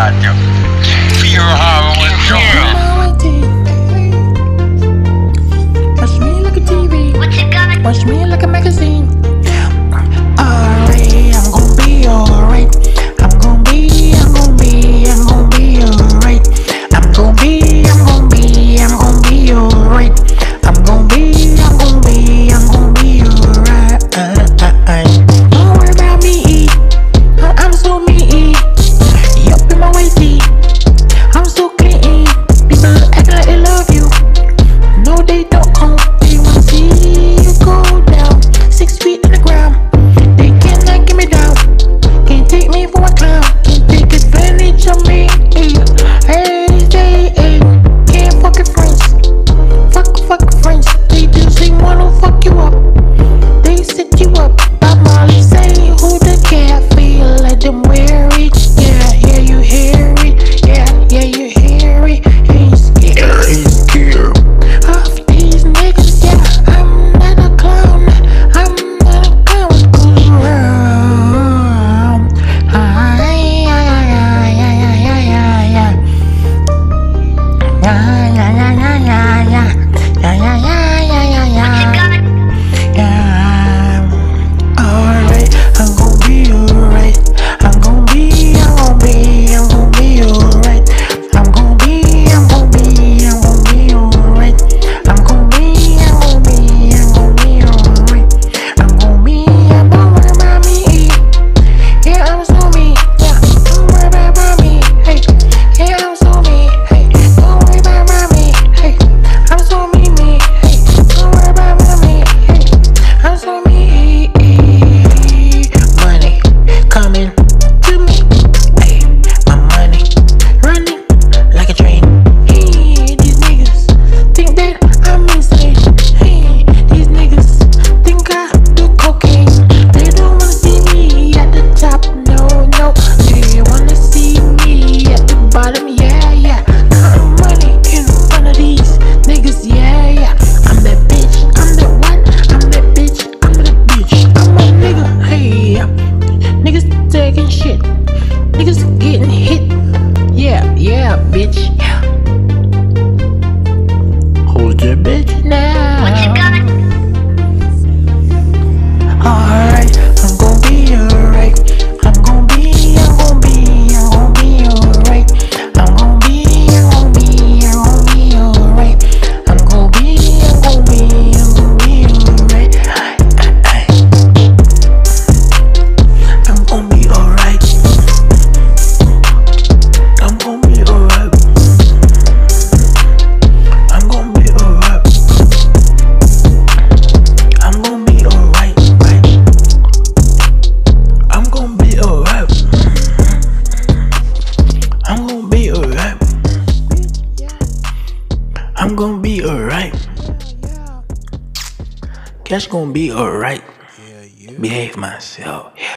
radio. Pure Harlem Journal. Watch me like a TV. Watch me like a magazine. Alright, I'm gon' be alright. I'm gon' be alright. I'm gon' be alright. I'm gon' be alright. Don't worry about me, I'm so me. Yup in my waist, I'm so clean. People acting like they love you. No, they don't. They wanna see you go down. 6 feet in the ground. They cannot get me down. Can't take me for a clown. Can't take advantage of me. Hey, they can't fucking friends. Fuck friends. They just wanna fuck you up. They set you up. Bob Marley say, who the cat feel? Let them wear it. Yeah, you hear it. Yeah, you hear it. Ain't scared. Of these niggas, yeah, I'm not a clown. Goes around. Alright, I'm gon' be alright. I'm gon' be alright. I'm gon' be alright. I'm gon' be alright. I'm worried about me. Yeah, I'm so me. Yeah, don't worry about me. Hey, yeah, I'm so me. Hey, don't worry about me. Hey, I'm so me. Hey, don't worry about me. Hey, I'm so me. Money coming to me. Hey, my money running like a train. Hey, these niggas think that I'm insane. Hey, these niggas think I do cocaine. They don't wanna see me at the top, no. They wanna see me at the bottom, yeah. Counting money in front of these niggas, yeah. I'm that bitch, I'm that what? I'm that bitch, I'm that bitch. I'm a nigga, hey. Niggas taking shit, niggas getting hit, yeah, bitch. Who's the bitch now? Alright, I'm gon' be alright. I'm gon' be alright. I'm gon' be alright. I'm gon' be alright. I'm gon' be alright. I'm gon' be alright. I'm gon' be alright. I'm gon' be alright. I'm gon' be alright. I'm gon' be alright. I'm gon' be alright. Cash gon' be alright. Behave myself.